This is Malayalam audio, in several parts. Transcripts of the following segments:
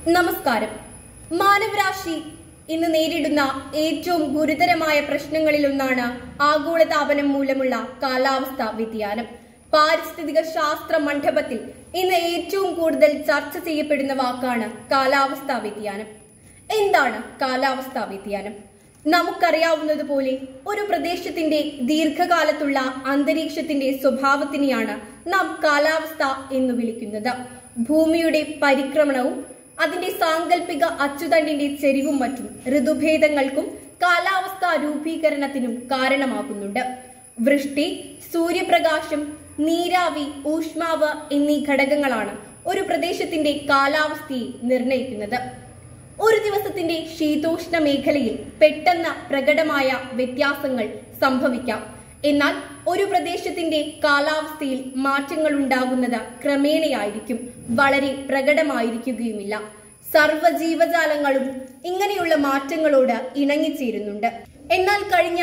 നമസ്കാരം. മാനവരാശി ഇന്ന് നേരിടുന്ന ഏറ്റവും ഗുരുതരമായ പ്രശ്നങ്ങളിലൊന്നാണ് ആഗോളതാപനം മൂലമുള്ള കാലാവസ്ഥാ വ്യതിയാനം. പാരിസ്ഥിതിക ശാസ്ത്ര മണ്ഡപത്തിൽ ഇന്ന് ഏറ്റവും കൂടുതൽ ചർച്ച ചെയ്യപ്പെടുന്ന വാക്കാണ് കാലാവസ്ഥാ വ്യതിയാനം. എന്താണ് കാലാവസ്ഥാ വ്യതിയാനം? നമുക്കറിയാവുന്നതുപോലെ ഒരു പ്രദേശത്തിന്റെ ദീർഘകാലത്തുള്ള അന്തരീക്ഷത്തിന്റെ സ്വഭാവത്തിനെയാണ് നാം കാലാവസ്ഥ എന്ന് വിളിക്കുന്നത്. ഭൂമിയുടെ പരിക്രമണവും അതിന്റെ സാങ്കല്പിക അച്ചുതണ്ടിന്റെ ചെരിവും മറ്റും ഋതുഭേദങ്ങൾക്കും കാലാവസ്ഥാ രൂപീകരണത്തിനും കാരണമാകുന്നുണ്ട്. വൃഷ്ടി, സൂര്യപ്രകാശം, നീരാവി, ഊഷ്മാവ് എന്നീ ഘടകങ്ങളാണ് ഒരു പ്രദേശത്തിന്റെ കാലാവസ്ഥയെ നിർണയിക്കുന്നത്. ഒരു ദിവസത്തിന്റെ ശീതോഷ്ണ മേഖലയിൽ പെട്ടെന്ന് പ്രകടമായ വ്യത്യാസങ്ങൾ സംഭവിക്കാം. എന്നാൽ ഒരു പ്രദേശത്തിന്റെ കാലാവസ്ഥയിൽ മാറ്റങ്ങൾ ഉണ്ടാകുന്നത് ക്രമേണയായിരിക്കും, വളരെ പ്രകടമായിരിക്കുകയുമില്ല. സർവ്വജീവജാലങ്ങളും ഇങ്ങനെയുള്ള മാറ്റങ്ങളോട് ഇണങ്ങിച്ചേരുന്നുണ്ട്. എന്നാൽ കഴിഞ്ഞ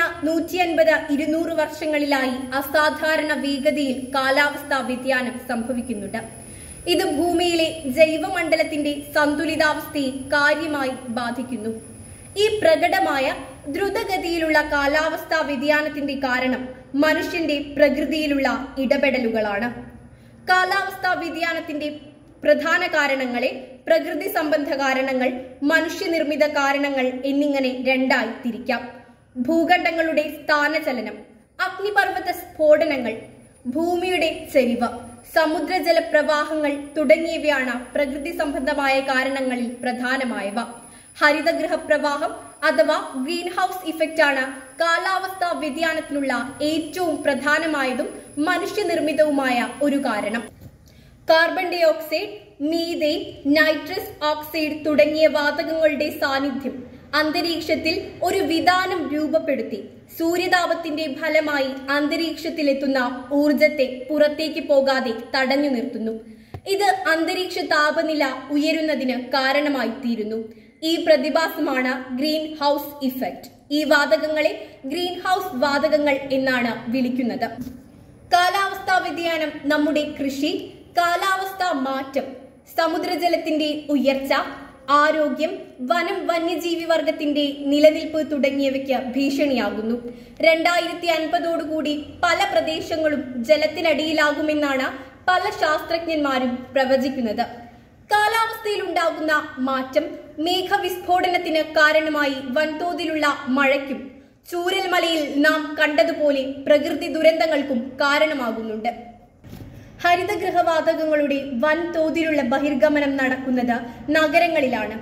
150-200 വർഷങ്ങളിലായി അസാധാരണ വേഗതയിൽ കാലാവസ്ഥാ വ്യതിയാനം സംഭവിക്കുന്നുണ്ട്. ഇത് ഭൂമിയിലെ ജൈവമണ്ഡലത്തിന്റെ സന്തുലിതാവസ്ഥയെ കാര്യമായി ബാധിക്കുന്നു. ഈ പ്രകടമായ ദ്രുതഗതിയിലുള്ള കാലാവസ്ഥാ വ്യതിയാനത്തിന്റെ കാരണം മനുഷ്യന്റെ പ്രകൃതിയിലുള്ള ഇടപെടലുകളാണ്. കാലാവസ്ഥാ വ്യതിയാനത്തിന്റെ പ്രധാന കാരണങ്ങളെ പ്രകൃതി സംബന്ധ കാരണങ്ങൾ, മനുഷ്യനിർമ്മിത കാരണങ്ങൾ എന്നിങ്ങനെ രണ്ടായി തിരിക്കാം. ഭൂഖണ്ഡങ്ങളുടെ സ്ഥാനചലനം, അഗ്നിപർവ്വത സ്ഫോടനങ്ങൾ, ഭൂമിയുടെ ചെരിവ്, സമുദ്രജല പ്രവാഹങ്ങൾ തുടങ്ങിയവയാണ് പ്രകൃതി സംബന്ധമായ കാരണങ്ങളിൽ പ്രധാനമായവ. ഹരിതഗൃഹ പ്രവാഹം അഥവാ ഗ്രീൻ ഹൌസ് ഇഫക്റ്റ് ആണ് കാലാവസ്ഥാ വ്യതിയാനത്തിനുള്ള ഏറ്റവും പ്രധാനമായതും മനുഷ്യനിർമ്മിതവുമായ ഒരു കാരണം. Carbon dioxide, methane, nitrous oxide തുടങ്ങിയ വാതകങ്ങളുടെ സാന്നിധ്യം അന്തരീക്ഷത്തിൽ ഒരു വിതാനം രൂപപ്പെടുത്തി സൂര്യതാപത്തിന്റെ ഫലമായി അന്തരീക്ഷത്തിലെത്തുന്ന ഊർജത്തെ പുറത്തേക്ക് പോകാതെ തടഞ്ഞു നിർത്തുന്നു. ഇത് അന്തരീക്ഷ താപനില ഉയരുന്നതിന് കാരണമായി തീരുന്നു. ഈ പ്രതിഭാസമാണ് ഗ്രീൻ ഹൌസ് ഇഫക്റ്റ്. ഈ വാതകങ്ങളെ ഗ്രീൻ ഹൌസ് വാതകങ്ങൾ എന്നാണ് വിളിക്കുന്നത്. കാലാവസ്ഥാ വ്യതിയാനം നമ്മുടെ കൃഷി, കാലാവസ്ഥാ മാറ്റം, സമുദ്രജലത്തിന്റെ ഉയർച്ച, ആരോഗ്യം, വനം, വന്യജീവി വർഗത്തിന്റെ നിലനിൽപ്പ് തുടങ്ങിയവയ്ക്ക് ഭീഷണിയാകുന്നു. 2050 പല പ്രദേശങ്ങളും ജലത്തിനടിയിലാകുമെന്നാണ് പല ശാസ്ത്രജ്ഞന്മാരും പ്രവചിക്കുന്നത്. കാലാവസ്ഥയിൽ ഉണ്ടാകുന്ന മാറ്റം മേഘവിസ്ഫോടനത്തിന് കാരണമായി വൻതോതിലുള്ള മഴയ്ക്കും ചൂരൽമലയിൽ നാം കണ്ടതുപോലെ പ്രകൃതി ദുരന്തങ്ങൾക്കും കാരണമാകുന്നുണ്ട്. ഹരിതഗൃഹവാതകങ്ങളുടെ വൻതോതിലുള്ള ബഹിർഗമനം നടക്കുന്നത് നഗരങ്ങളിലാണ്.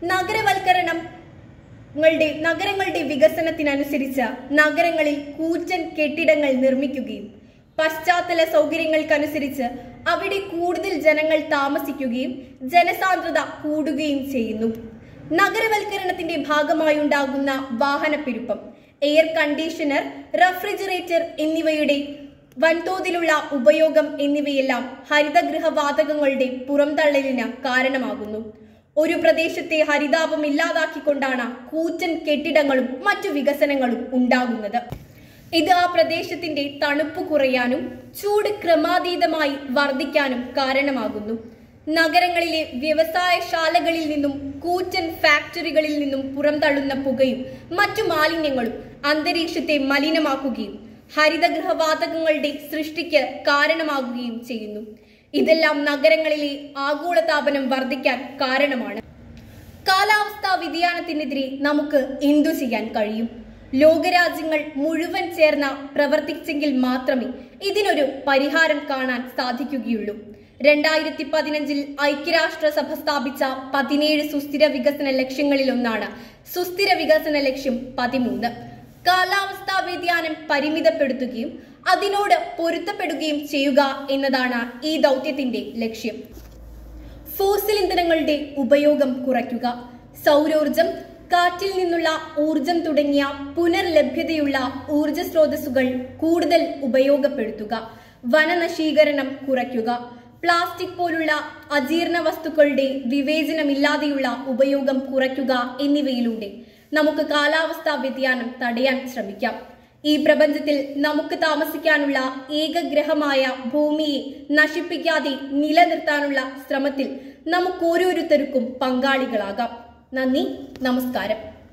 നഗരങ്ങളുടെ വികസനത്തിനനുസരിച്ച് നഗരങ്ങളിൽ കൂറ്റൻ കെട്ടിടങ്ങൾ നിർമ്മിക്കുകയും പശ്ചാത്തല സൗകര്യങ്ങൾക്കനുസരിച്ച് അവിടെ കൂടുതൽ ജനങ്ങൾ താമസിക്കുകയും ജനസാന്ദ്രത കൂടുകയും ചെയ്യുന്നു. നഗരവൽക്കരണത്തിന്റെ ഭാഗമായി ഉണ്ടാകുന്ന വാഹനപ്പെരുപ്പം, എയർ കണ്ടീഷണർ, റെഫ്രിജറേറ്റർ എന്നിവയുടെ വൻതോതിലുള്ള ഉപയോഗം എന്നിവയെല്ലാം ഹരിതഗൃഹവാതകങ്ങളുടെ പുറംതള്ളലിന് കാരണമാകുന്നു. ഒരു പ്രദേശത്തെ ഹരിതാപം ഇല്ലാതാക്കിക്കൊണ്ടാണ് കൂറ്റൻ കെട്ടിടങ്ങളും മറ്റു വികസനങ്ങളും ഉണ്ടാകുന്നത്. ഇത് ആ പ്രദേശത്തിന്റെ തണുപ്പ് കുറയാനും ചൂട് ക്രമാതീതമായി വർദ്ധിക്കാനും കാരണമാകുന്നു. നഗരങ്ങളിലെ വ്യവസായശാലകളിൽ നിന്നും കൂറ്റൻ ഫാക്ടറികളിൽ നിന്നും പുറംതള്ളുന്ന പുകയും മറ്റു മാലിന്യങ്ങളും അന്തരീക്ഷത്തെ മലിനമാക്കുകയും ഹരിതഗൃഹവാതകങ്ങളുടെ സൃഷ്ടിക്ക് കാരണമാകുകയും ചെയ്യുന്നു. ഇതെല്ലാം നഗരങ്ങളിലെ ആഗോളതാപനം വർദ്ധിക്കാൻ കാരണമാണ്. കാലാവസ്ഥാ വ്യതിയാനത്തിനെതിരെ നമുക്ക് എന്തു ചെയ്യാൻ കഴിയും? ലോകരാജ്യങ്ങൾ മുഴുവൻ ചേർന്ന് പ്രവർത്തിച്ചെങ്കിൽ മാത്രമേ ഇതിനൊരു പരിഹാരം കാണാൻ സാധിക്കുകയുള്ളൂ. 2015 ഐക്യരാഷ്ട്രസഭ സ്ഥാപിച്ച 17 സുസ്ഥിര വികസന ലക്ഷ്യങ്ങളിലൊന്നാണ് സുസ്ഥിര വികസന ലക്ഷ്യം 13. കാലാവസ്ഥാ വ്യതിയാനം പരിമിതപ്പെടുത്തുകയും അതിനോട് പൊരുത്തപ്പെടുകയും ചെയ്യുക എന്നതാണ് ഈ ദൗത്യത്തിന്റെ ലക്ഷ്യം. ഫോസിൽ ഇന്ധനങ്ങളുടെ ഉപയോഗം കുറയ്ക്കുക, സൗരോർജം, കാറ്റിൽ നിന്നുള്ള ഊർജം തുടങ്ങിയ പുനർലഭ്യതയുള്ള ഊർജ സ്രോതസ്സുകൾ കൂടുതൽ ഉപയോഗപ്പെടുത്തുക, വനനശീകരണം കുറയ്ക്കുക, പ്ലാസ്റ്റിക് പോലുള്ള അജീർണ വസ്തുക്കളുടെ വിവേചനമില്ലാതെയുള്ള ഉപയോഗം കുറയ്ക്കുക എന്നിവയിലൂടെ നമുക്ക് കാലാവസ്ഥാ വ്യതിയാനം തടയാൻ ശ്രമിക്കാം. ഈ പ്രപഞ്ചത്തിൽ നമുക്ക് താമസിക്കാനുള്ള ഏക ഗ്രഹമായ ഭൂമിയെ നശിപ്പിക്കാതെ നിലനിർത്താനുള്ള ശ്രമത്തിൽ നമുക്ക് ഓരോരുത്തർക്കും പങ്കാളികളാകാം. നന്ദി, നമസ്കാരം.